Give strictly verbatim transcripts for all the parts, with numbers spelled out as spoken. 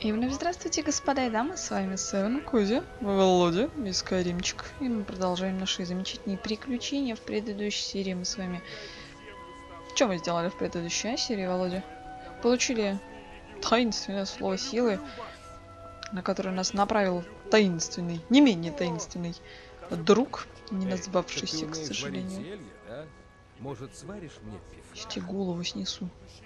И вновь здравствуйте, господа и дамы, с вами Севен, Кузя, Володя и Скайримчик. И мы продолжаем наши замечательные приключения. В предыдущей серии мы с вами... Что мы сделали в предыдущей серии, Володя? Получили таинственное слово силы, на которое нас направил таинственный, не менее таинственный друг, не назвавшийся, к сожалению. Зелье, да? Может, сваришь мне пиво? Я тебе голову снесу.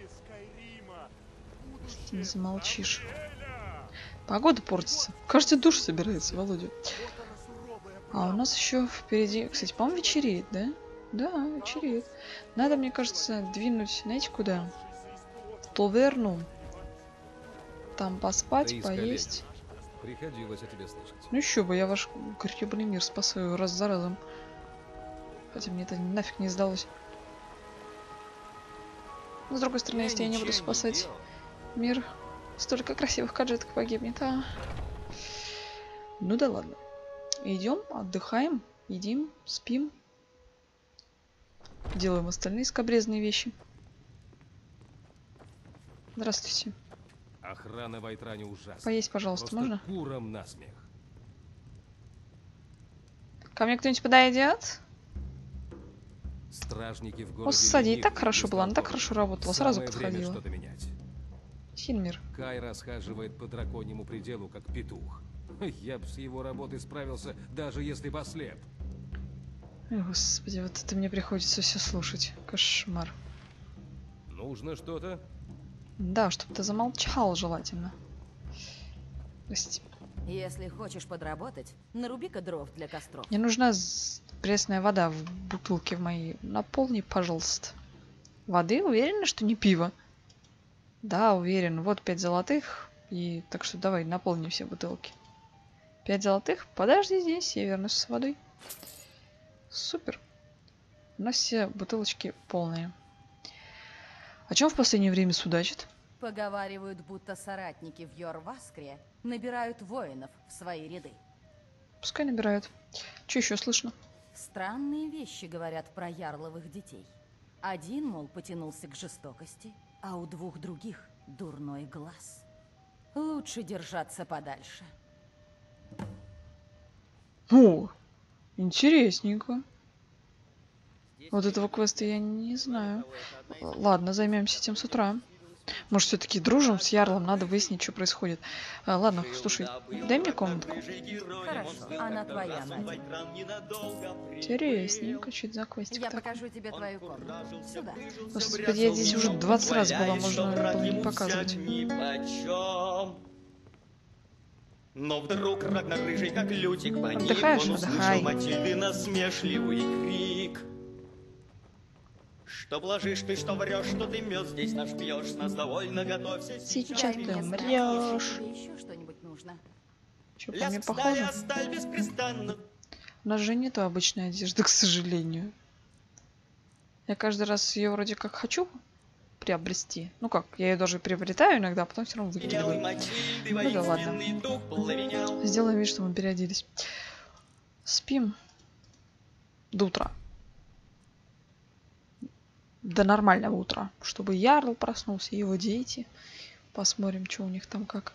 Ты не замолчишь. Погода портится. Кажется, душ собирается, Володя. А у нас еще впереди... Кстати, по-моему, вечереет, да? Да, вечереет. Надо, мне кажется, двинуть, знаете, куда? В таверну. Там поспать, Ты из поесть. коллеги. Приходилось о тебе слышать. Ну еще бы, я ваш гребаный мир спасаю раз за разом. Хотя мне это нафиг не сдалось. Но с другой стороны, если я не буду спасать мир, столько красивых гаджетов погибнет, а... Ну да ладно. Идем, отдыхаем, едим, спим. Делаем остальные скабрезные вещи. Здравствуйте. Охрана в Айтране ужасна. Поесть, пожалуйста, Просто можно? курам насмех. Ко мне кто-нибудь подойдет? Стражники в городе. Господи, и ленивы, так хорошо было, она так бестолковы. хорошо работала, сразу Самое время подходила. что-то менять. Хинмир. Кай расхаживает по драконьему пределу, как петух. Я бы с его работой справился, даже если бы ослеп. Ой, господи, вот это мне приходится все слушать. Кошмар. Нужно что-то? Да, чтобы ты замолчал, желательно. Прости. Если хочешь подработать, наруби-ка дров для костров. Мне нужна з- пресная вода в бутылке в моей. Наполни, пожалуйста. Воды? Уверена, что не пиво? Да, уверен. Вот пять золотых. И так что давай, наполни все бутылки. Пять золотых? Подожди здесь, я вернусь с водой. Супер. У нас все бутылочки полные. О чем в последнее время судачит? Поговаривают, будто соратники в Йорваскре набирают воинов в свои ряды. Пускай набирают. Что еще слышно? Странные вещи говорят про ярловых детей. Один, мол, потянулся к жестокости, а у двух других дурной глаз. Лучше держаться подальше. О, интересненько. Вот этого квеста я не знаю. Ладно, займемся этим с утра. Может, все-таки дружим с Ярлом, надо выяснить, что происходит. А, ладно, слушай, дай мне комнатку. Хорошо, она твоя, Надя. Интересненько, что это за квестик Я такой? покажу тебе твою комнату. Сюда. Господи, я здесь уже двадцать раз была, можно было не показывать. Но вдруг Рагнар рыжий, как лютик, погиб. Отдыхаешь? Он Отдыхай. услышал Матильды насмешливый крик. Что блажишь ты, что врешь, что ты мед здесь наш пьешь, нас довольно готовься. Сейчас ты Дай мне знать, умрешь. если тебе еще что-нибудь нужно. Что, по мне Лязг стали, похоже? а сталь беспрестанно. У нас же нету обычной одежды, к сожалению. Я каждый раз ее вроде как хочу приобрести. Ну как, я ее даже приобретаю иногда, а потом все равно Белой выкидываю. Матильды Ну да ладно. воинственный дух пламенял. Сделаем вид, что мы переоделись. Спим до утра. До нормального утра. Чтобы Ярл проснулся, и его дети. Посмотрим, что у них там как.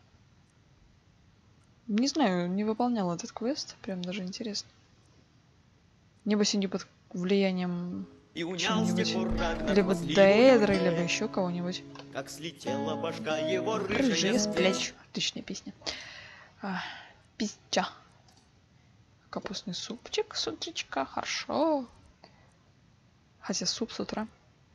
Не знаю, не выполнял этот квест. Прям даже интересно. Небось они под влиянием И унял с тех пор Рагнар либо злобу Деэдры, людей. либо еще кого-нибудь. Как слетела башка его Рыжие рыжая с с плеч. плеч. Отличная песня. А, пища. Капустный супчик с утречка. Хорошо. Хотя суп с утра.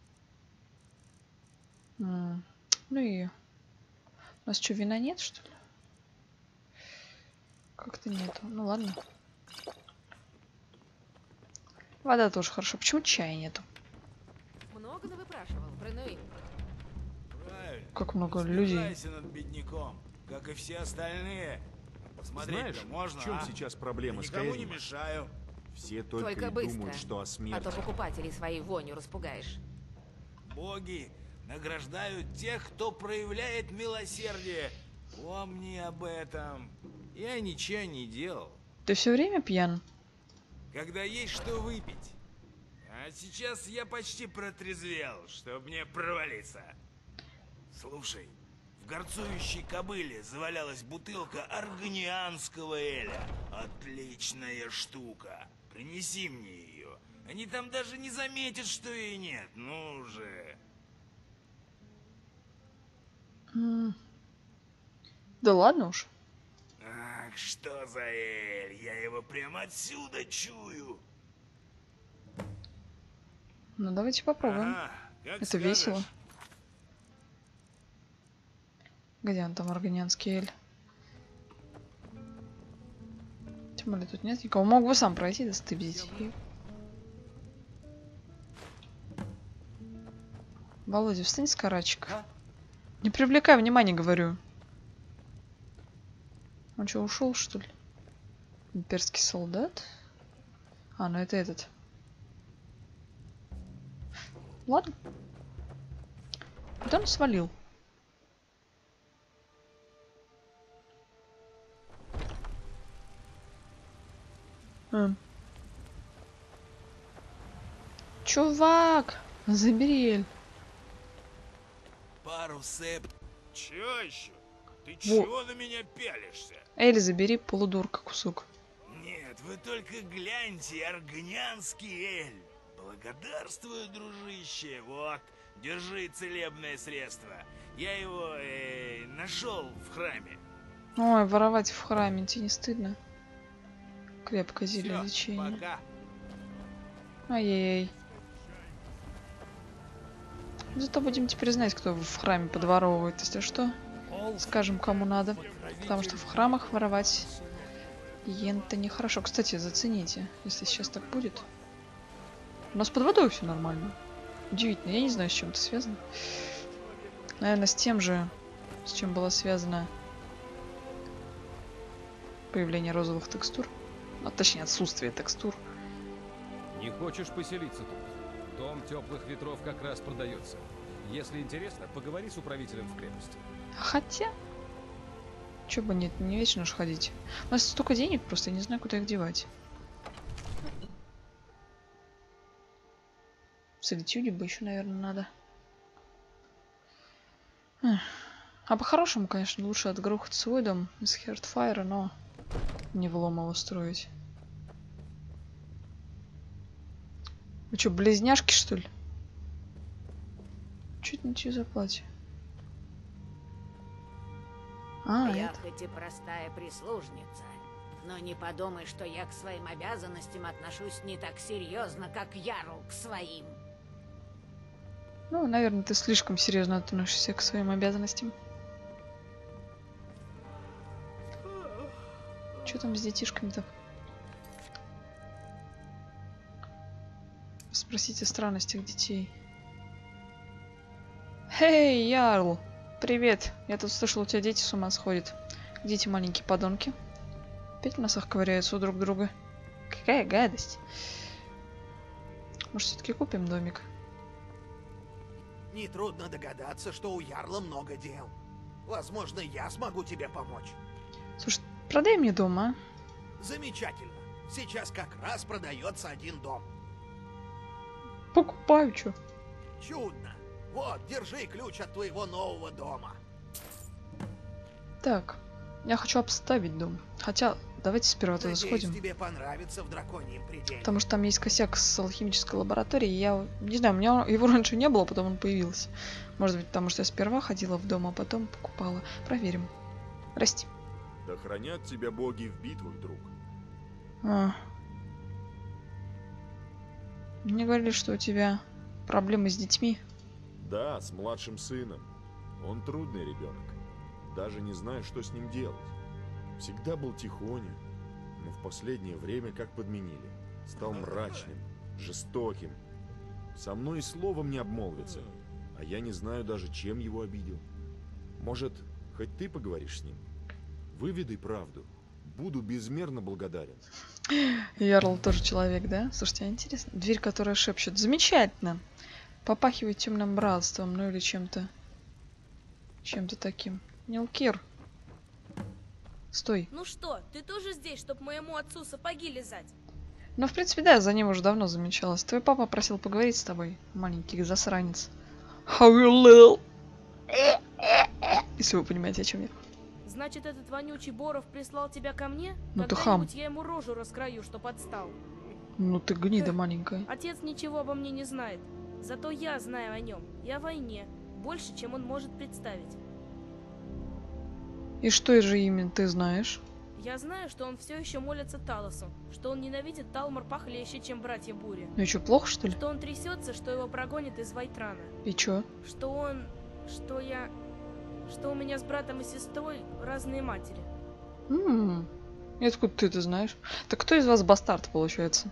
М, Ну и... У нас что, вина нет, что ли? Как-то нету. Ну ладно. Вода тоже хорошо. Почему чая нету? Много ты выпрашивал, Бренуи? Правильно. Как много людей. Насмехайся над бедняком, как и все остальные. Посмотреть Знаешь, можно, в чем а? сейчас проблема Я с никому не Каэрином? мешаю. Все только, Только и быстро, думают, что о а смерти. то покупателей своей вонью распугаешь. Боги награждают тех, кто проявляет милосердие. Помни об этом. Я ничего не делал. Ты все время пьян? Когда есть что выпить. А сейчас я почти протрезвел, чтобы мне провалиться. Слушай, В горцующей кобыле завалялась бутылка аргонианского эля. Отличная штука. Принеси мне ее. Они там даже не заметят, что ее нет. Ну же. М. Да ладно уж. Ах, что за эль? Я его прямо отсюда чую. Ну давайте попробуем. Ага, как Это скажешь. весело. Где он там, аргонянский эль? Тем более тут нет никого. Мог бы сам пройти, да стыбзить. И... Володя, встань с карачка. Не привлекай внимания, говорю. Он что, ушел, что ли? Имперский солдат? А, ну это этот. Ладно. Куда он свалил? А. Чувак! Забери эль. Пару сеп. Чё еще? Ты Во. чего на меня пялишься? Эль, забери, полудурка, кусок. Нет, вы только гляньте, аргонианский эль. Благодарствую, дружище. Вот, держи целебное средство. Я его э, нашел в храме. Ой, воровать в храме, тебе не стыдно? Крепкое зелье Всё, лечения. пока. Ай-яй-яй. Зато будем теперь знать, кто в храме подворовывает, если что. Скажем, кому надо. Потому что в храмах воровать ента нехорошо. Кстати, зацените, если сейчас так будет. У нас под водой все нормально. Удивительно, я не знаю, с чем это связано. Наверное, с тем же, с чем было связано появление розовых текстур. А точнее, отсутствие текстур. Не хочешь поселиться тут? Дом теплых ветров как раз продается. Если интересно, поговори с управителем в крепости. Хотя... Чё бы нет, не вечно ж ходить. У нас столько денег, просто я не знаю, куда их девать. В солитюде бы еще, наверное, надо. Эх. А по-хорошему, конечно, лучше отгрохать свой дом из Хертфайра, но не в Ломово строить. Вы что, близняшки, что ли? Чуть не за платье. А, Я это... хоть и простая прислужница, но не подумай, что я к своим обязанностям отношусь не так серьезно, как Ярл к своим. Ну, наверное, ты слишком серьезно относишься к своим обязанностям. Что там с детишками-то? Спросите о странностях детей. Эй, Ярл! Привет! Я тут слышал, у тебя дети с ума сходят. Где эти маленькие подонки? Опять в носах ковыряются у друг друга. Какая гадость! Может, все-таки купим домик? Нетрудно догадаться, что у Ярла много дел. Возможно, я смогу тебе помочь. Слушай, продай мне дом, а? Замечательно. Сейчас как раз продается один дом. Покупаю, чё? Чудно. Вот, держи ключ от твоего нового дома. Так, я хочу обставить дом. Хотя, давайте сперва туда Надеюсь, сходим. тебе понравится в драконьем пределе. Потому что там есть косяк с алхимической лабораторией. Я не знаю, у меня его раньше не было, потом он появился. Может быть, потому что я сперва ходила в дом, а потом покупала. Проверим. Расти. Да хранят тебя боги в битвах, друг. А. Мне говорили, что у тебя проблемы с детьми. Да, с младшим сыном. Он трудный ребенок. Даже не знаю, что с ним делать. Всегда был тихоня, но в последнее время как подменили. Стал мрачным, жестоким. Со мной и словом не обмолвится. А я не знаю даже, чем его обидел. Может, хоть ты поговоришь с ним? Выведай правду. Буду безмерно благодарен. Ярл тоже человек, да? Слушайте, а интересно. Дверь, которая шепчет. Замечательно. Попахивает темным братством, ну или чем-то. Чем-то таким. Нилкир. Стой. Ну что, ты тоже здесь, чтобы моему отцу сапоги лизать? Ну, в принципе, да, за ним уже давно замечалось. Твой папа просил поговорить с тобой, маленький засранец. How you little? И Если вы понимаете, о чем я. Значит, этот вонючий Боров прислал тебя ко мне? Ну ты хам. Когда-нибудь я ему рожу раскрою, чтоб отстал. Ну ты гнида маленькая. Отец ничего обо мне не знает. Зато я знаю о нем и о войне. Больше, чем он может представить. И что же именно ты знаешь? Я знаю, что он все еще молится Талосу, что он ненавидит Талмор похлеще, чем братья Бури. Ну и что, плохо, что ли? Что он трясется, что его прогонят из Вайтрана. И чё? Что он... что я... что у меня с братом и сестрой разные матери. Ммм, и откуда ты это знаешь? Так кто из вас бастард, получается?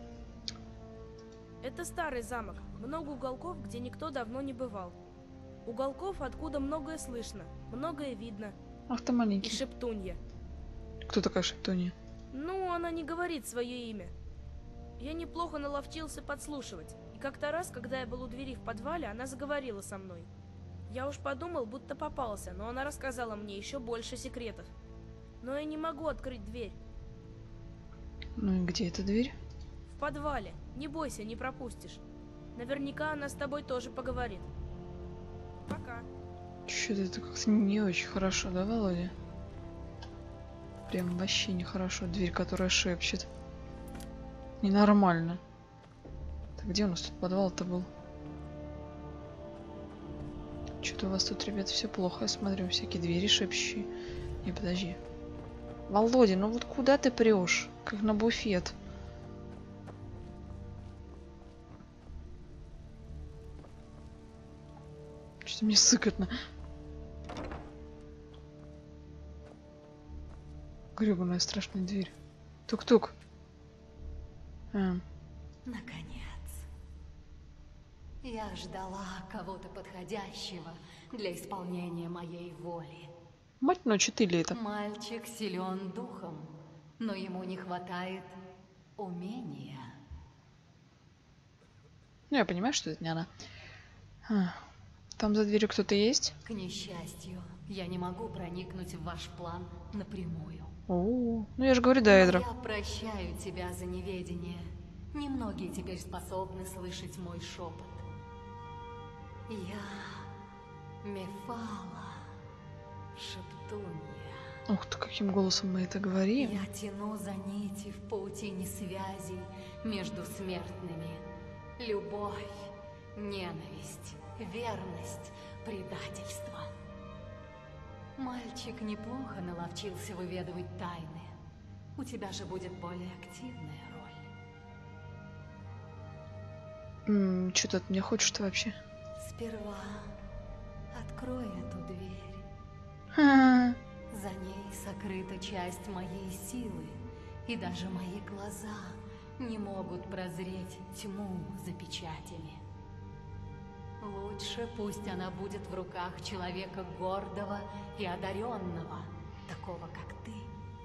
Это старый замок, много уголков, где никто давно не бывал. Уголков, откуда многое слышно, многое видно. Ах ты И маленький. Шептунья. Кто такая Шептунья? Ну, она не говорит свое имя. Я неплохо наловчился подслушивать. И как-то раз, когда я был у двери в подвале, она заговорила со мной. Я уж подумал, будто попался, но она рассказала мне еще больше секретов. Но я не могу открыть дверь. Ну и где эта дверь? В подвале. Не бойся, не пропустишь. Наверняка она с тобой тоже поговорит. Пока. Чё-то это как-то не очень хорошо, да, Володя? Прям вообще нехорошо. Дверь, которая шепчет. Ненормально. Так где у нас тут подвал-то был? Что-то у вас тут, ребят, все плохо. Я смотрю, всякие двери шепчущие. Не, подожди. Володя, ну вот куда ты прешь? Как на буфет. Что-то мне сыкотно. Гребаная страшная дверь. Тук-тук. А. Наконец. Я ждала кого-то подходящего для исполнения моей воли. Мать ночи, ты ли это? Мальчик силен духом, но ему не хватает умения. Ну, я понимаю, что это не она. А. Там за дверью кто-то есть? К несчастью, я не могу проникнуть в ваш план напрямую. О, ну я же говорю, да, Эдра. Я прощаю тебя за неведение. Немногие теперь способны слышать мой шепот. Я Мефала, Шептунья. Ух ты, каким голосом мы это говорим. Я тяну за нити в паутине связей между смертными. Любовь, ненависть, верность, предательство. Мальчик неплохо наловчился выведывать тайны. У тебя же будет более активная роль. Что ты от меня хочешь ты вообще? Сперва открой эту дверь. Ха-ха. За ней сокрыта часть моей силы, и даже мои глаза не могут прозреть тьму за печатями. Лучше пусть она будет в руках человека гордого и одаренного, такого как ты.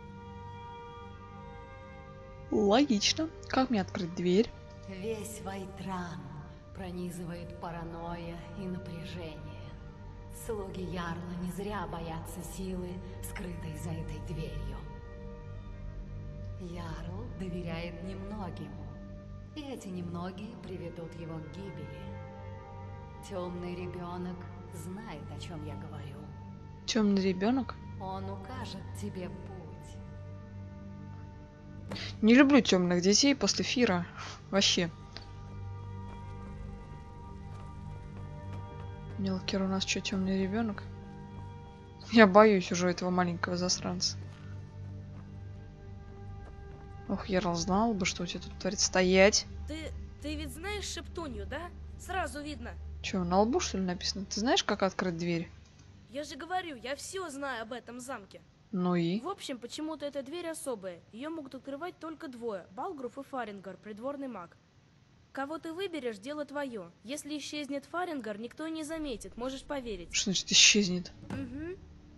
Логично. Как мне открыть дверь? Весь Вайтран пронизывает паранойя и напряжение. Слуги Ярла не зря боятся силы, скрытой за этой дверью. Ярл доверяет немногим, и эти немногие приведут его к гибели. Темный ребенок знает, о чем я говорю. Темный ребенок? Он укажет тебе путь. Не люблю темных детей после Фира. Вообще. Мелкер у нас что, темный ребенок? Я боюсь уже этого маленького засранца. Ох, Ярл знал бы, что у тебя тут творится. Стоять. Ты, ты ведь знаешь Шептунью, да? Сразу видно. Че, на лбу что ли написано? Ты знаешь, как открыть дверь? Я же говорю, я все знаю об этом замке. Ну и? В общем, почему-то эта дверь особая. Ее могут открывать только двое. Балгруф и Фарингар, придворный маг. Кого ты выберешь, дело твое. Если исчезнет Фарингар, никто и не заметит, можешь поверить. Что значит исчезнет? Угу.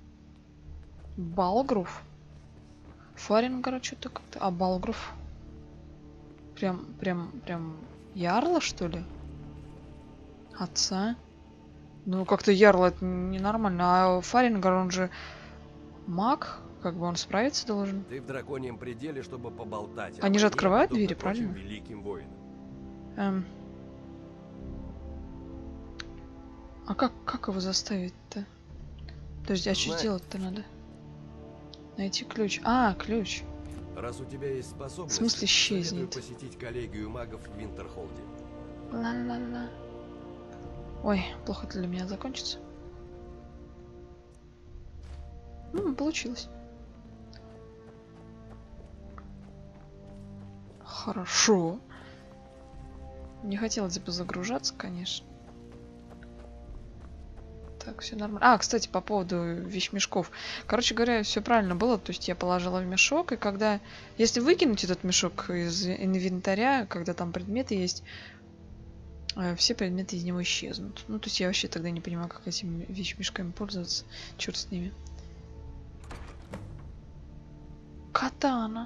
Балгруф? Фарингара что-то как-то... А, Балгруф? Прям, прям, прям... Ярла, что ли? Отца? Ну, как-то Ярл это ненормально. А Фарингар, он же маг. Как бы он справиться должен. Ты в драконьем пределе, чтобы поболтать. Они же открывают двери, правильно? Великим воинам. Эм. А как, как его заставить-то? Подожди, а что Знаю. сделать-то надо? Найти ключ. А, ключ. Раз у тебя есть способность, В смысле советую исчезнет? посетить коллегию магов в Винтерхолде. Ла-ла-ла. Ой, плохо это для меня закончится. Ну, получилось. Хорошо. Не хотелось бы загружаться, конечно. Так, все нормально. А, кстати, по поводу вещмешков. Короче говоря, все правильно было. То есть я положила в мешок, и когда... Если выкинуть этот мешок из инвентаря, когда там предметы есть, э, все предметы из него исчезнут. Ну, то есть я вообще тогда не понимаю, как этими вещмешками пользоваться. Черт с ними. Катана.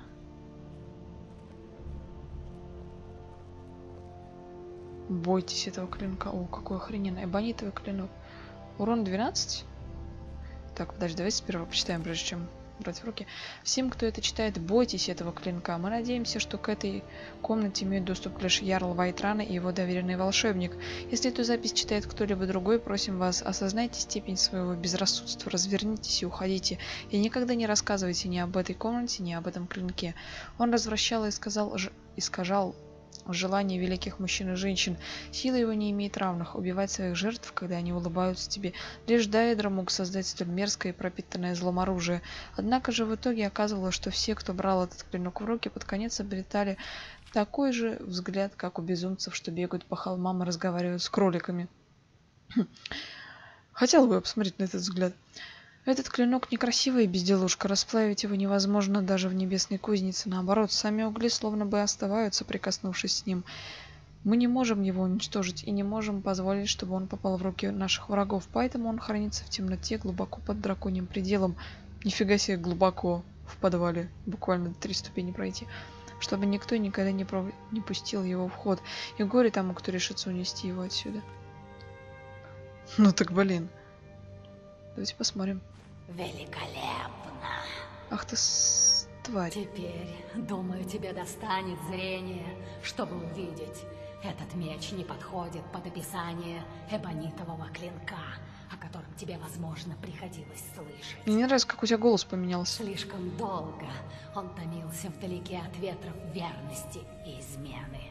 Бойтесь этого клинка. О, какой охрененный. Эбонитовый клинок. Урон двенадцать. Так, подожди, давайте сперва почитаем, прежде чем брать в руки. Всем, кто это читает, бойтесь этого клинка. Мы надеемся, что к этой комнате имеет доступ лишь Ярл Вайтрана и его доверенный волшебник. Если эту запись читает кто-либо другой, просим вас, осознайте степень своего безрассудства, развернитесь и уходите. И никогда не рассказывайте ни об этой комнате, ни об этом клинке. Он развращал и сказал, ж... искажал желание великих мужчин и женщин. Сила его не имеет равных. Убивать своих жертв, когда они улыбаются тебе. Лишь Даэдра мог создать столь мерзкое и пропитанное злом оружие. Однако же в итоге оказывалось, что все, кто брал этот клинок в руки, под конец обретали такой же взгляд, как у безумцев, что бегают по холмам и разговаривают с кроликами. Хотела бы я посмотреть на этот взгляд. Этот клинок некрасивая безделушка, расплавить его невозможно даже в небесной кузнице. Наоборот, сами угли словно бы остывают, соприкоснувшись с ним. Мы не можем его уничтожить и не можем позволить, чтобы он попал в руки наших врагов, поэтому он хранится в темноте глубоко под драконьим пределом. Нифига себе глубоко в подвале, буквально три ступени пройти. Чтобы никто никогда не, пров... не пустил его в ход. И горе тому, кто решится унести его отсюда. Ну так блин. Давайте посмотрим. Великолепно. Ах ты с... тварь. Теперь, думаю, тебе достанет зрение, чтобы увидеть. Этот меч не подходит под описание эбонитового клинка, о котором тебе, возможно, приходилось слышать. Мне не нравится, как у тебя голос поменялся. Слишком долго он томился вдалеке от ветров верности и измены.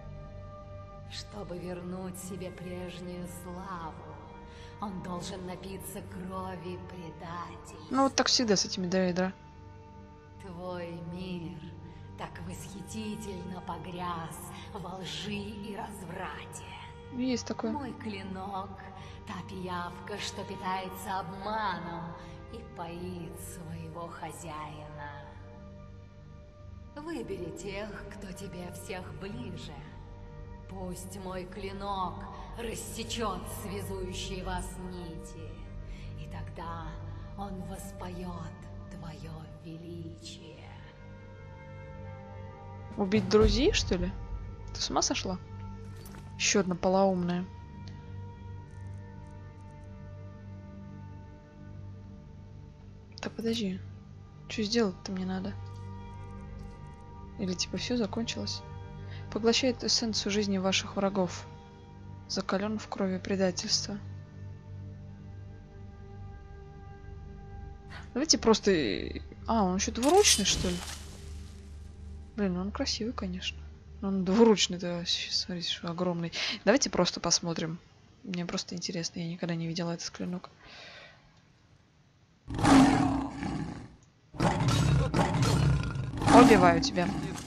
Чтобы вернуть себе прежнюю славу, он должен напиться крови предателей. Ну вот так всегда с этими Даэдра. Твой мир так восхитительно погряз во лжи и разврате. Есть такое. Мой клинок — та пиявка, что питается обманом и поит своего хозяина. Выбери тех, кто тебе всех ближе. Пусть мой клинок рассечет связующие вас нити, и тогда он воспоет твое величие. Убить друзей, что ли? Ты с ума сошла? Еще одна полоумная. Да подожди. Что сделать-то мне надо? Или типа все закончилось? Поглощает эссенцию жизни ваших врагов. Закален в крови предательства. Давайте просто... А, он еще двуручный, что ли? Блин, он красивый, конечно. Он двуручный-то, смотрите, что огромный. Давайте просто посмотрим. Мне просто интересно, я никогда не видела этот клинок. Убиваю тебя.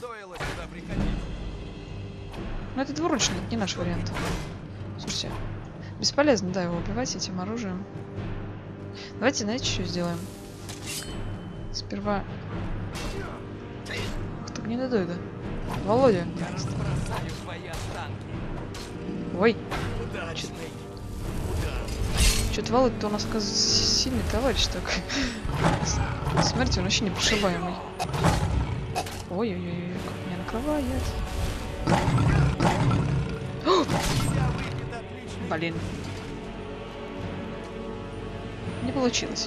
Но это двуручный, это не наш вариант. Слушайте, бесполезно, да, его убивать этим оружием. Давайте, знаете, что сделаем? Сперва... Ах ты, не надо, да? Володя. Ой. Что-то Володя-то у нас, оказывается, сильный товарищ такой. Смотрите, он вообще непрошибаемый. Ой-ой-ой, как меня накрывает. Блин. Не получилось.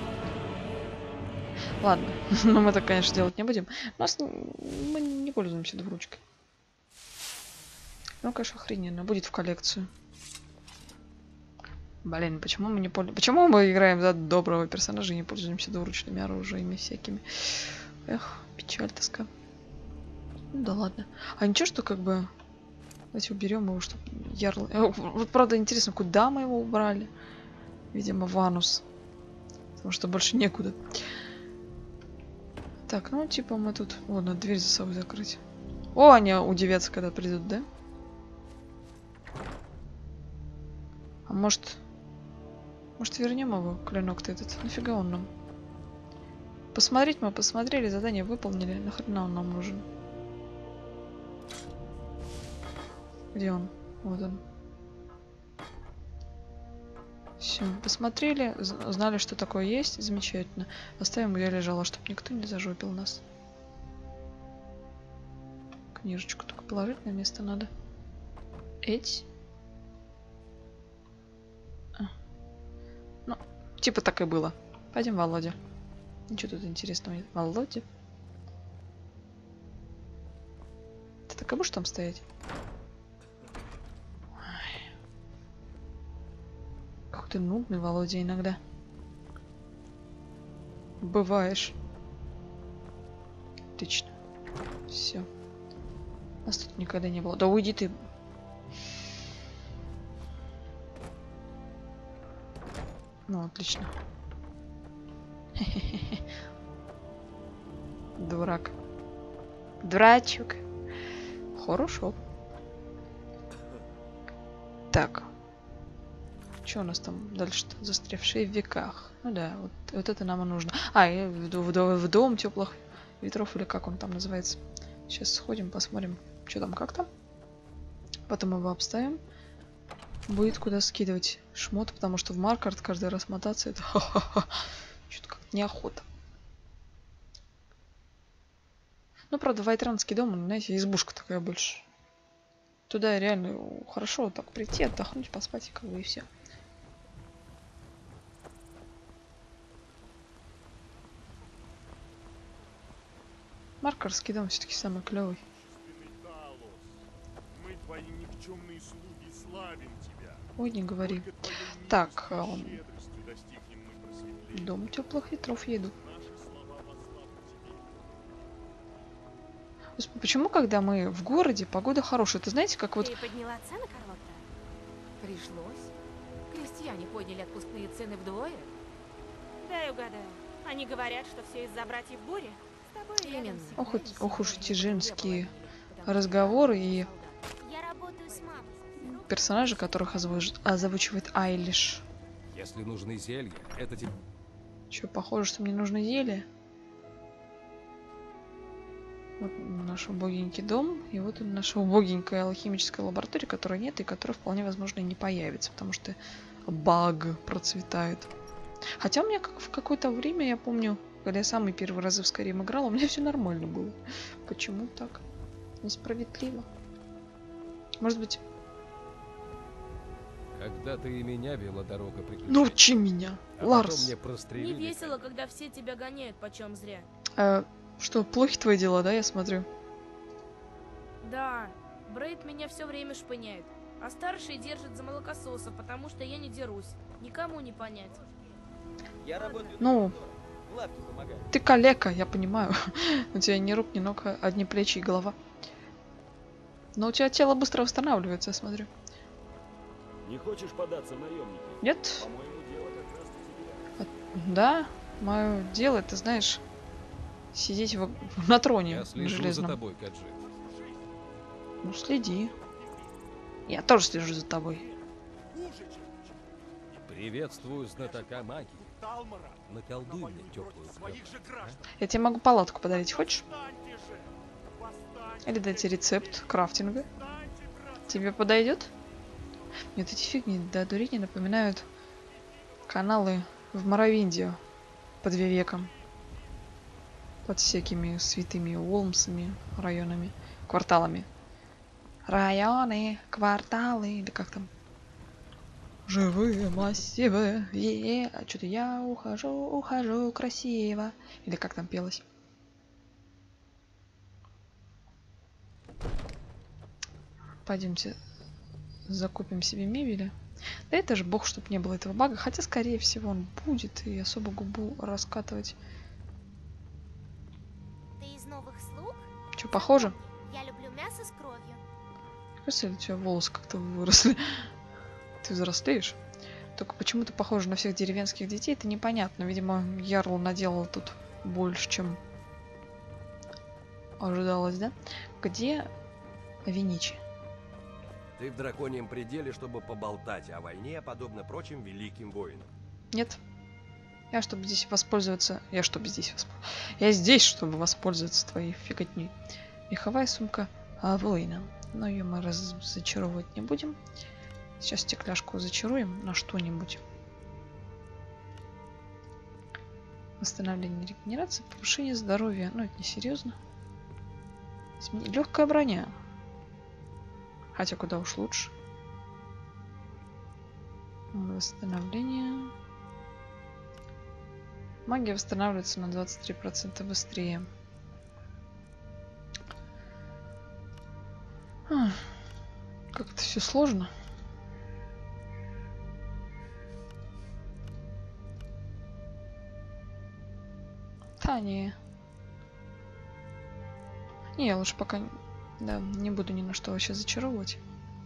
Ладно, но мы так, конечно, делать не будем. У нас мы не пользуемся двуручкой. Ну, конечно, охрененно. Будет в коллекцию. Блин, почему мы не пользуемся... Почему мы играем за доброго персонажа и не пользуемся двуручными оружиями всякими? Эх, печаль, тоска. Ну да ладно. А ничего, что как бы... Давайте уберем его, чтобы ярл... Вот правда интересно, куда мы его убрали? Видимо, в анус. Потому что больше некуда. Так, ну типа мы тут... О, надо дверь за собой закрыть. О, они удивятся, когда придут, да? А может... Может вернем его, клинок-то этот? Нафига он нам? Посмотреть мы посмотрели, задание выполнили. Нахрена он нам нужен? Где он? Вот он. Все, посмотрели, знали, что такое есть. Замечательно. Оставим, где лежало, чтобы никто не зажопил нас. Книжечку только положить на место надо. Эть. А. Ну, типа так и было. Пойдем, Володя. Ничего тут интересного нет. Володя. Ты так и будешь там стоять? Какой ты нудный, Володя, иногда. Бываешь. Отлично. Все. Нас тут никогда не было. Да уйди ты. Ну, отлично. Дурак. Дурачок. Хорошо. Так. Что у нас там дальше-то? Застрявшие в веках. Ну да, вот, вот это нам и нужно. А, и в, в, в, в дом теплых ветров, или как он там называется. Сейчас сходим, посмотрим, что там, как там. Потом его обставим. Будет куда скидывать шмот, потому что в Маркарт каждый раз мотаться это что-то как-то неохота. Ну, правда, Вайтранский дом, знаете, избушка такая больше. Туда реально хорошо так прийти, отдохнуть, поспать, как бы и все. Маркарский дом все-таки самый клевый. Мы твои никчемные слуги славим тебя. Ой, не говори. Так, эм, дом теплых ветров еду. Господи, почему, когда мы в городе, погода хорошая? Ты знаете, как вот... Ты подняла цены, Карлотта? Пришлось. Крестьяне подняли отпускные цены вдвое. Дай угадаю. Они говорят, что все из-за братьев Бури. С тобой Именно. Ох, ох уж эти женские разговоры и Я работаю с мамой. персонажи, которых озвучивает, озвучивает Айлиш. Если нужны зелья, это тебе... Че, похоже, что мне нужно зелье? Вот наш убогенький дом, и вот наша убогенькая алхимическая лаборатория, которой нет, и которая вполне возможно и не появится, потому что баг процветает. Хотя у меня как в какое-то время, я помню, когда я самый первый раз в Скайрим играла, у меня все нормально было. Почему так? Несправедливо. Может быть... Когда-то и меня вела дорога приключений. Научи меня, а Ларс. потом мне Не прострелили. весело, когда все тебя гоняют почем зря. Э, что, плохи твои дела, да, я смотрю? Да, Брейд меня все время шпыняет. А старший держит за молокососа, потому что я не дерусь. Никому не понять. Я работаю Ну, в лавке помогаю. ты калека, я понимаю. У тебя ни рук, ни ног, одни плечи и голова. Но у тебя тело быстро восстанавливается, я смотрю. Не хочешь податься в наемники? Нет? По-моему, дело как раз тебе. Да, мое дело, ты знаешь, сидеть в... на троне Я слежу железном. за тобой, Каджи. Ну, следи. Я тоже слежу за тобой. Приветствую знатока магии. Наколдуй мне теплую кровь. Я тебе могу палатку подарить, хочешь? Или дать тебе рецепт крафтинга. Тебе подойдет? Нет, эти фигни до дурения напоминают каналы в Моровиндио под веком. Под всякими святыми Уолмсами, районами, кварталами. Районы, кварталы, или как там? Живые массивы, е, а что-то я ухожу, ухожу красиво. Или как там пелось? Пойдемте закупим себе мебели. Да это же бог, чтоб не было этого бага. Хотя, скорее всего, он будет. И особо губу раскатывать. Ты из новых слуг? Че, похоже? Я люблю мясо с кровью. Кажется, у тебя волосы как-то выросли. Ты взрослеешь. Только почему-то похоже на всех деревенских детей. Это непонятно. Видимо, Ярл наделал тут больше, чем ожидалось, да? Где Виничи? Ты в драконьем пределе, чтобы поболтать о войне, подобно прочим великим воинам. Нет. Я, чтобы здесь воспользоваться... Я, чтобы здесь воспользоваться... Я здесь, чтобы воспользоваться твоей фиготней. Меховая сумка Авелина. Но ее мы раз зачаровывать не будем. Сейчас стекляшку зачаруем на что-нибудь. Восстановление регенерации, повышение здоровья. Ну, это не серьезно. Легкая броня. Хотя куда уж лучше. Восстановление. Магия восстанавливается на двадцать три процента быстрее. Как-то все сложно. Да, не. Не, я лучше пока да, не буду ни на что вообще зачаровывать.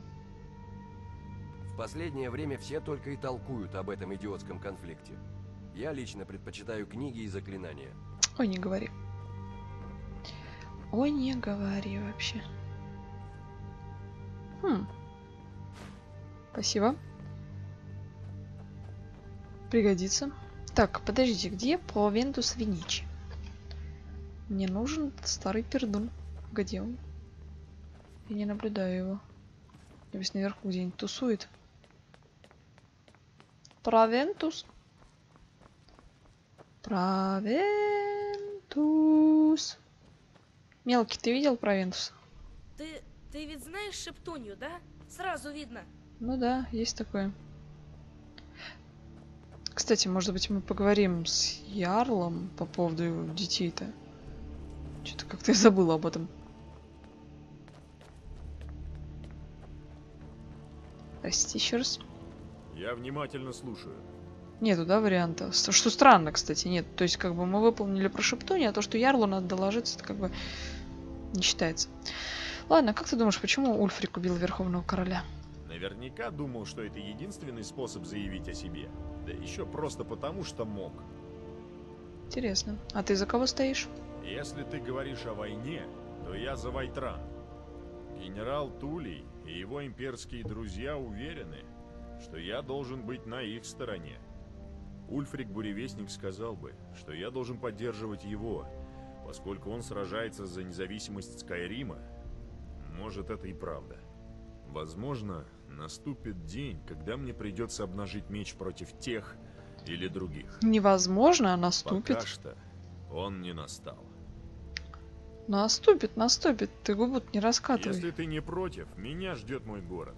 В последнее время все только и толкуют об этом идиотском конфликте. Я лично предпочитаю книги и заклинания. Ой, не говори. Ой, не говори вообще. Хм. Спасибо. Пригодится. Так, подождите, где Провентус Виничи? Мне нужен этот старый пердун. Где он? Я не наблюдаю его. Небось наверху где-нибудь тусует. Провентус. Провентус. Мелкий, ты видел Провентус? Ты, ты ведь знаешь шептунью, да? Сразу видно. Ну да, есть такое. Кстати, может быть, мы поговорим с Ярлом по поводу его детей-то. Что-то как-то я забыла об этом. Прости еще раз. Я внимательно слушаю. Нету, да, варианта? Что странно, кстати, нет. То есть, как бы мы выполнили про шептунью, а то, что Ярлу надо доложиться, это как бы не считается. Ладно, как ты думаешь, почему Ульфрик убил Верховного Короля? Наверняка думал, что это единственный способ заявить о себе. Да еще просто потому, что мог. Интересно. А ты за кого стоишь? Если ты говоришь о войне, то я за Вайтран. Генерал Тулей и его имперские друзья уверены, что я должен быть на их стороне. Ульфрик Буревестник сказал бы, что я должен поддерживать его, поскольку он сражается за независимость Скайрима. Может, это и правда. Возможно, наступит день, когда мне придется обнажить меч против тех или других. Невозможно, а наступит. Пока что он не настал. Наступит, наступит. Ты губу не раскатывай. Если ты не против, меня ждет мой город.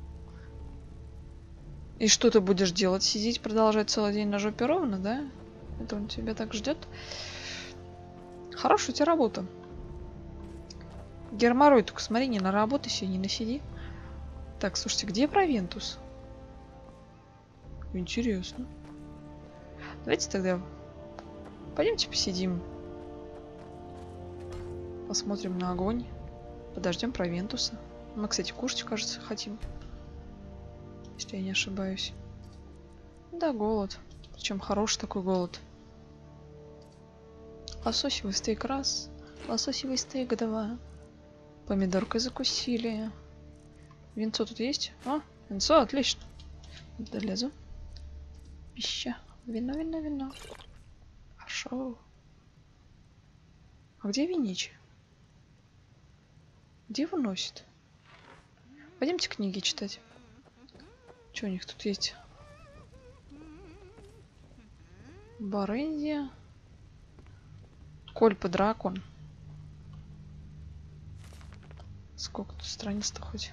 И что ты будешь делать? Сидеть, продолжать целый день на жопе ровно, да? Это он тебя так ждет? Хорошая у тебя работа. Герморой, только смотри, не наработайся, не насиди. Так, слушайте, где Провентус? Интересно. Давайте тогда пойдемте посидим. Посмотрим на огонь. Подождем Провентуса. Мы, кстати, кушать, кажется, хотим. Если я не ошибаюсь. Да, голод. Причем хороший такой голод. Лососевый стейк раз. Лососевый стейк два. Помидоркой закусили. Винцо тут есть? О, винцо, отлично. Долезу. Пища. Вино, вино, вино. Хорошо. А где Виничи? Где его носит? Пойдемте книги читать. Что у них тут есть? Барендия. Кольпа дракон. Сколько тут страниц-то хоть?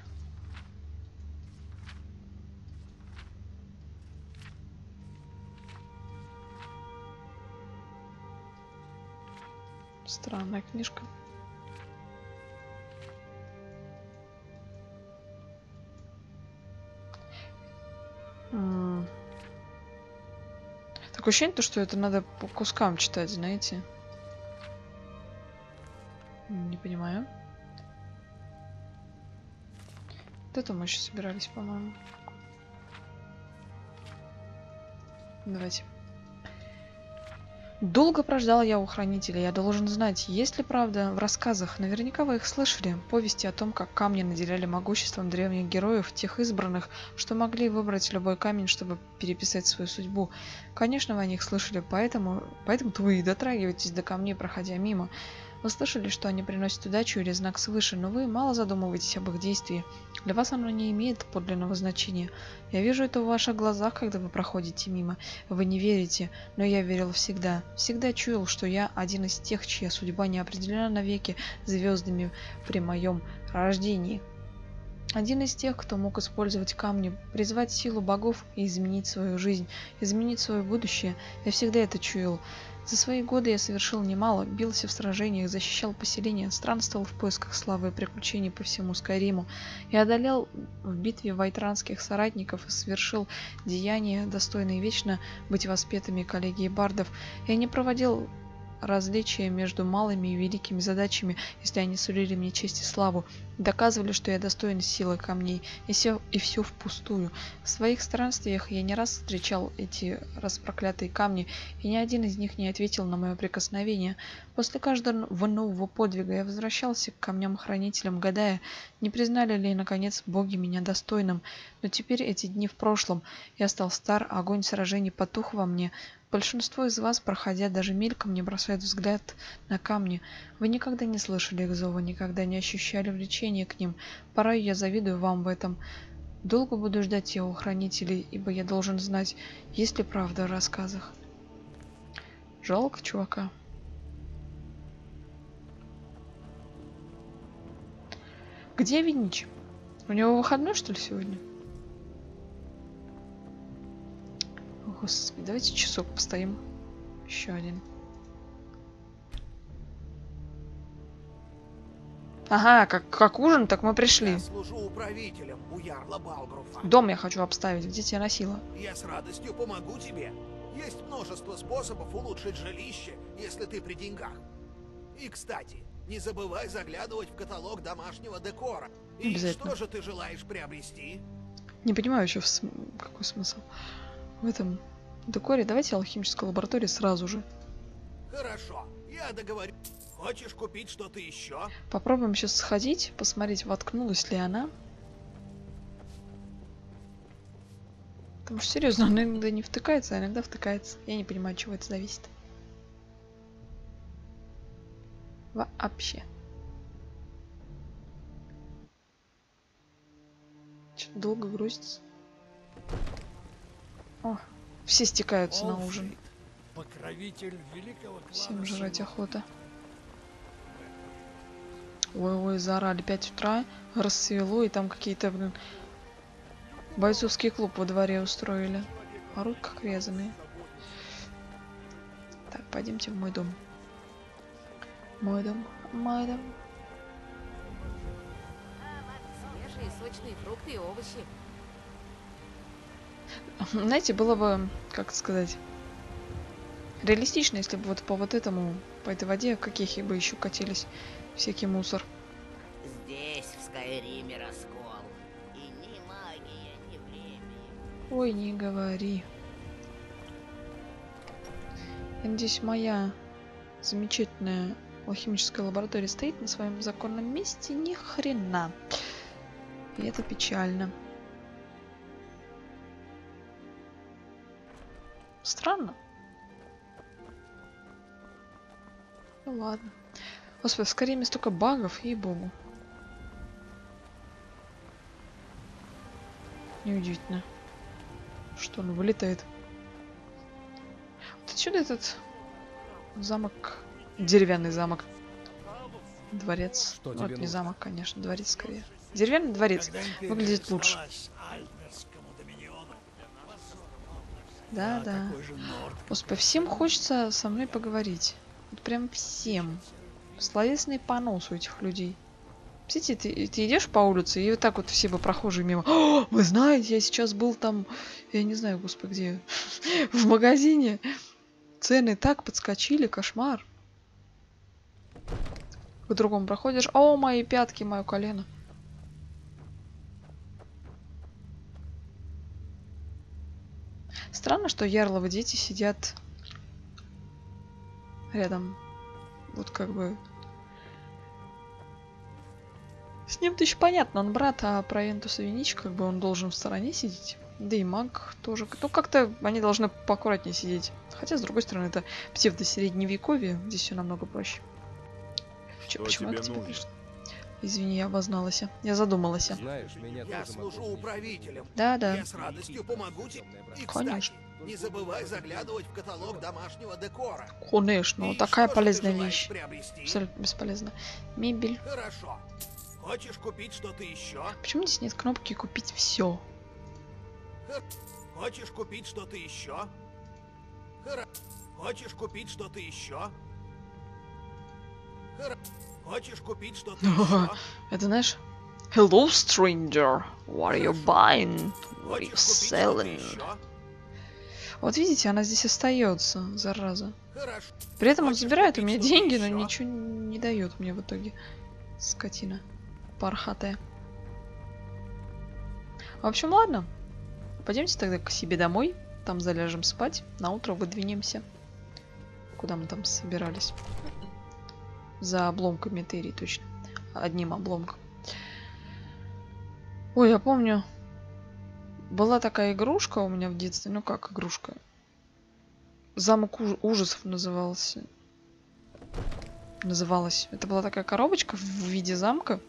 Странная книжка. М. Такое ощущение, то, что это надо по кускам читать, знаете. Не понимаю. Вот это мы еще собирались, по-моему. Давайте. Долго прождал я у хранителя. Я должен знать, есть ли правда в рассказах. Наверняка вы их слышали. Повести о том, как камни наделяли могуществом древних героев, тех избранных, что могли выбрать любой камень, чтобы переписать свою судьбу. Конечно, вы о них слышали, поэтому, поэтому-то вы и дотрагиваетесь до камней, проходя мимо. Вы слышали, что они приносят удачу или знак свыше, но вы мало задумываетесь об их действии. Для вас оно не имеет подлинного значения. Я вижу это в ваших глазах, когда вы проходите мимо. Вы не верите, но я верил всегда. Всегда чуял, что я один из тех, чья судьба не определена навеки звездами при моем рождении. Один из тех, кто мог использовать камни, призвать силу богов и изменить свою жизнь, изменить свое будущее. Я всегда это чуял. За свои годы я совершил немало, бился в сражениях, защищал поселения, странствовал в поисках славы и приключений по всему Скайриму. Я одолел в битве вайтранских соратников и совершил деяния, достойные вечно быть воспетыми коллегией бардов. Я не проводил различия между малыми и великими задачами, если они сулили мне честь и славу, доказывали, что я достоин силы камней, и все, и все впустую. В своих странствиях я не раз встречал эти распроклятые камни, и ни один из них не ответил на мое прикосновение. После каждого нового подвига я возвращался к камням-хранителям, гадая, не признали ли, наконец, боги меня достойным. Но теперь эти дни в прошлом. Я стал стар, огонь сражений потух во мне. Большинство из вас, проходя даже мельком, не бросают взгляд на камни. Вы никогда не слышали их зова, никогда не ощущали влечения к ним. Порой я завидую вам в этом. Долго буду ждать его хранителей, ибо я должен знать, есть ли правда в рассказах. Жалко чувака. Где Виннич? У него выходной, что ли, сегодня? Господи, давайте часок постоим. Еще один. Ага, как, как ужин, так мы пришли. Я служу управителем у ярла Балгруфа. Дом я хочу обставить. Где тебя носила? Я с радостью помогу тебе. Есть множество способов улучшить жилище, если ты при деньгах. И, кстати, не забывай заглядывать в каталог домашнего декора. И что же ты желаешь приобрести? Не понимаю еще, в см... какой смысл в этом декоре. Давайте алхимическую лабораторию сразу же. Хорошо, я договорю. Хочешь купить что-то еще? Попробуем сейчас сходить, посмотреть, воткнулась ли она. Потому что, серьезно, она иногда не втыкается, а иногда втыкается. Я не понимаю, от чего это зависит. Вообще. Что-то долго грузится. О, все стекаются на ужин. Покровитель великого клана. Всем жрать охота. Ой-ой, заорали пять утра, рассвело, и там какие-то, блин, бойцовский клуб во дворе устроили. Орут как резаные. Так, пойдемте в мой дом. Мой дом, мой дом. Свежие, сочные фрукты и овощи. Знаете, было бы, как сказать, реалистично, если бы вот по вот этому, по этой воде, каких бы еще катились всякий мусор. Здесь, в Скайриме, раскол. И ни магия, ни время. Ой, не говори. Я надеюсь, моя замечательная алхимическая лаборатория стоит на своем законном месте. Ни хрена. И это печально. Странно. Ну ладно. Господи, в Скайриме столько багов, ей-богу. Неудивительно, что он вылетает. Вот отсюда этот замок, деревянный замок, дворец. Что Вот тебе не нужно? замок, конечно, дворец скорее. Деревянный дворец выглядит лучше. Да, да. Господи, всем хочется со мной поговорить. Вот прям всем. Словесный понос у этих людей. Смотрите, ты, ты идешь по улице, и вот так вот все бы прохожие мимо. О, вы знаете, я сейчас был там, я не знаю, господи, где, в магазине. Цены так подскочили, кошмар. К другому проходишь. О, мои пятки, мое колено. Странно, что ярловы дети сидят рядом. Вот как бы... С ним-то еще понятно, он брат, а про Энтуса Винич как бы он должен в стороне сидеть. Да и маг тоже. Ну, как-то они должны поаккуратнее сидеть. Хотя, с другой стороны, это псевдосредневековье. Здесь все намного проще. Че, почему я к тебе пришла? Извини, я обозналась. Я задумалась. Знаешь, меня Я тоже служу могут управителем. Да, да. Я с радостью помогу тебе. И, Конечно. кстати, не забывай заглядывать в каталог домашнего декора. Конечно, И такая что же ты полезная желаешь вещь. приобрести? Абсолютно бесполезно. Мебель. Хорошо. Хочешь купить что-то еще? Почему здесь нет кнопки купить все? Хочешь купить что-то еще? Хора... Хочешь купить что-то еще? Хора... Хочешь купить что-то еще? Это знаешь? Hello, stranger. What are you buying? What are you selling? Вот видите, она здесь остается, зараза. Хорошо. При этом он Хочешь забирает у купить меня что-то деньги, но еще? ничего не дает мне в итоге. Скотина. Пархатая. В общем, ладно. Пойдемте тогда к себе домой. Там заляжем спать. На утро выдвинемся. Куда мы там собирались? За обломками Терри, точно. Одним обломком. Ой, я помню. Была такая игрушка у меня в детстве. Ну как игрушка? Замок уж- ужасов назывался. Называлась. Это была такая коробочка в виде замка.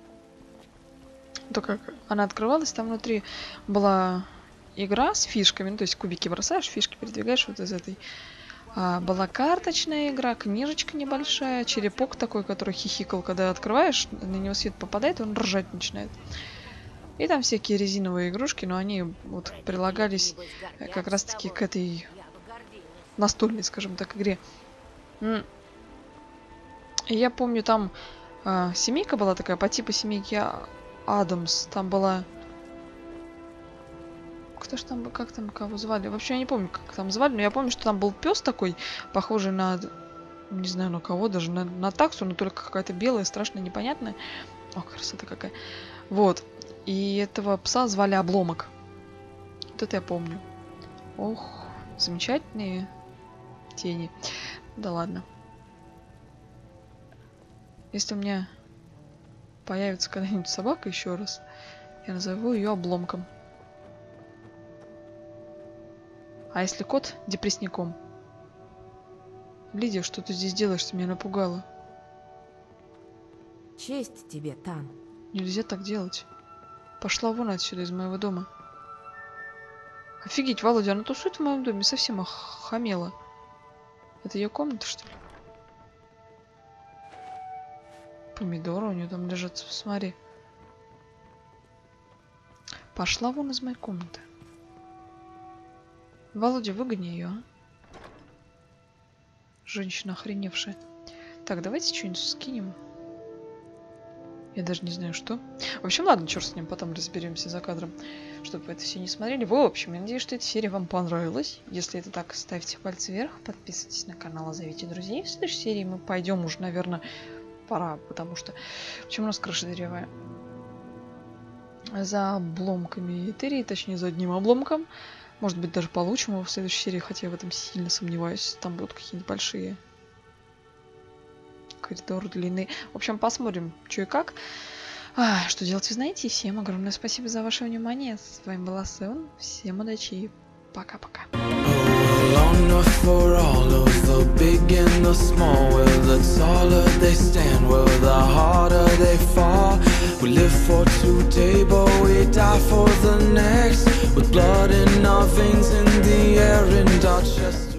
То как она открывалась, там внутри была игра с фишками, ну, то есть кубики бросаешь, фишки передвигаешь вот из этой. А, была карточная игра, книжечка небольшая, черепок такой, который хихикал, когда открываешь, на него свет попадает, и он ржать начинает. И там всякие резиновые игрушки, но они вот прилагались как раз-таки к этой настольной, скажем так, игре. И я помню, там а, семейка была такая, по типу семейки Адамс. Там была... Кто ж там, как там, кого звали? Вообще я не помню, как там звали, но я помню, что там был пес такой, похожий на... Не знаю, на кого, даже на, на таксу, но только какая-то белая, страшная, непонятная. О, красота какая. Вот. И этого пса звали Обломок. Вот это я помню. Ох, замечательные тени. Да ладно. Если у меня появится когда-нибудь собака еще раз, я назову ее Обломком. А если кот — депрессником? Лидия, что ты здесь делаешь? Ты меня напугала. Честь тебе, Тан. Нельзя так делать. Пошла вон отсюда, из моего дома. Офигеть, Володя, она тусует в моем доме, совсем охамела. Это ее комната, что ли? Помидоры у нее там лежат, смотри. Пошла вон из моей комнаты. Володя, выгони ее, а? Женщина охреневшая. Так, давайте что-нибудь скинем. Я даже не знаю, что. В общем, ладно, черт с ним, потом разберемся за кадром, чтобы вы это все не смотрели. В общем, я надеюсь, что эта серия вам понравилась. Если это так, ставьте пальцы вверх, подписывайтесь на канал, зовите друзей. В следующей серии мы пойдем уже, наверное, пора, потому что... Почему у нас крыша дырявая? За обломками Терри, точнее, за одним обломком. Может быть, даже получим его в следующей серии, хотя я в этом сильно сомневаюсь. Там будут какие-нибудь большие коридоры, длины. В общем, посмотрим, что и как. А, что делать, вы знаете. Всем огромное спасибо за ваше внимание. С вами была Севен. Всем удачи и пока-пока. Long enough for all of the big and the small. Where the taller they stand, where the harder they fall. We live for today, but we die for the next. With blood in our veins, in the air, and our chest.